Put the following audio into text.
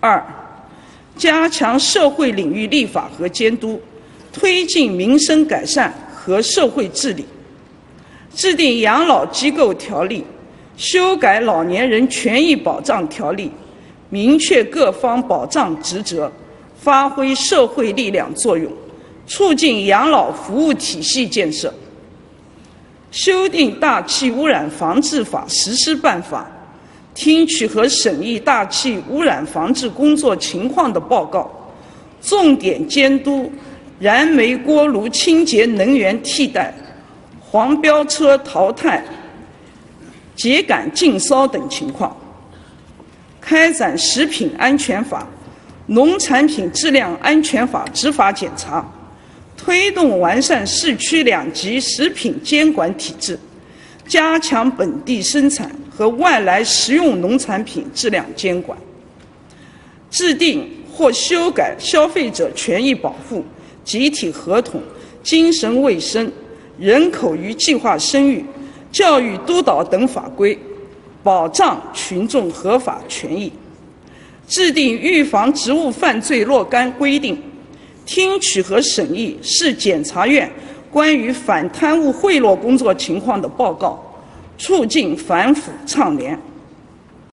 2、加强社会领域立法和监督，推进民生改善和社会治理；制定养老机构条例，修改老年人权益保障条例，明确各方保障职责，发挥社会力量作用，促进养老服务体系建设；修订《大气污染防治法》实施办法，听取和审议大气污染防治工作情况的报告，重点监督燃煤锅炉清洁能源替代、黄标车淘汰、秸秆禁烧等情况；开展食品安全法、农产品质量安全法执法检查，推动完善市区2级食品监管体制，加强本地生产和外来食用农产品质量监管；制定或修改消费者权益保护、集体合同、精神卫生、人口与计划生育、教育督导等法规，保障群众合法权益；制定预防职务犯罪若干规定，听取和审议市检察院关于反贪污贿赂工作情况的报告，促进反腐倡廉；